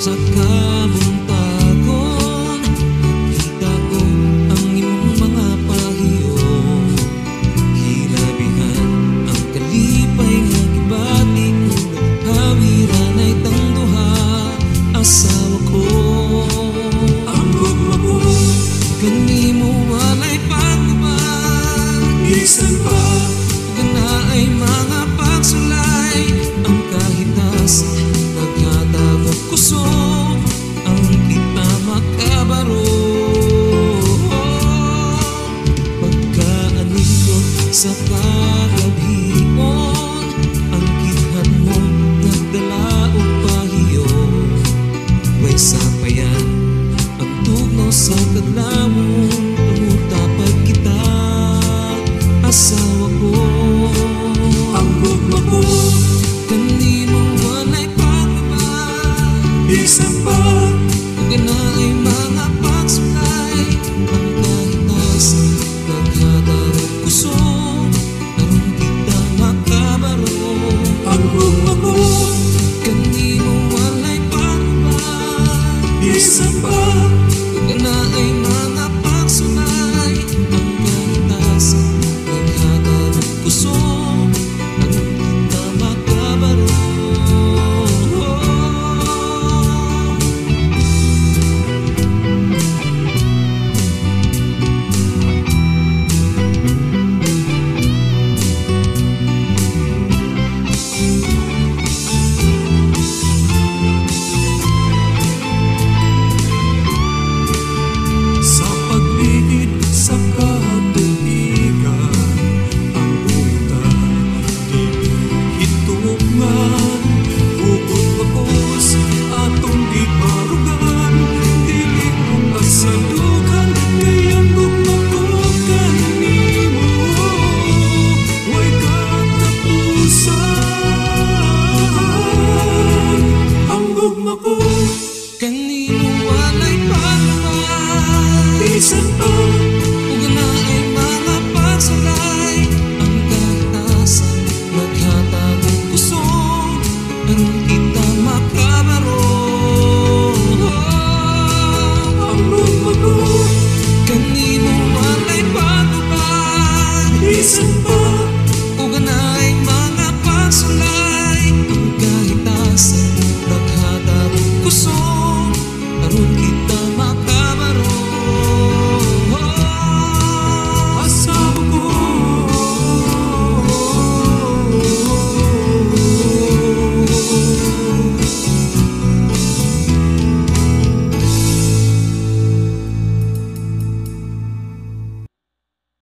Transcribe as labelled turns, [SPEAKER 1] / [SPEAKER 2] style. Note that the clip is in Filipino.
[SPEAKER 1] sa kabuntagon, nakita ko ang imong mga pahiyo. Hilabihan ang kalipay nga gibati ko, hawiran ay tangduha asawa ko. Ang gugma ko kanimo walay pagbabag, isan pa gana ay mga pagsulay. Ang kahitas naghatagok kusog, ang kita makabaro. Pagkaanin sa kagabion, ang kithan mo nagdala og pahiyo. Way sapayan ang tugnaw sa kadlawon, tumutapag kita asawa ko. Ang gugma ko kanimo walay pagbabag, isan pa gana ay mga pagsulay. Ang kahitas naghatagok kusog, aron kita makabaro. Ang gugma ko kanimo walay pagbabag, isan pa gana ay mga pagsulay. Ang kahitas naghatagok kusog, aron kita makabaro. Sa pagligid sa katuigan, ang buta hituman, hugod mapos atong giparugan. Dili ko pasalukan, kayang gugma ko kanimo way katapusan. Ang gugma ko kanimo walay pagbabag, isan pa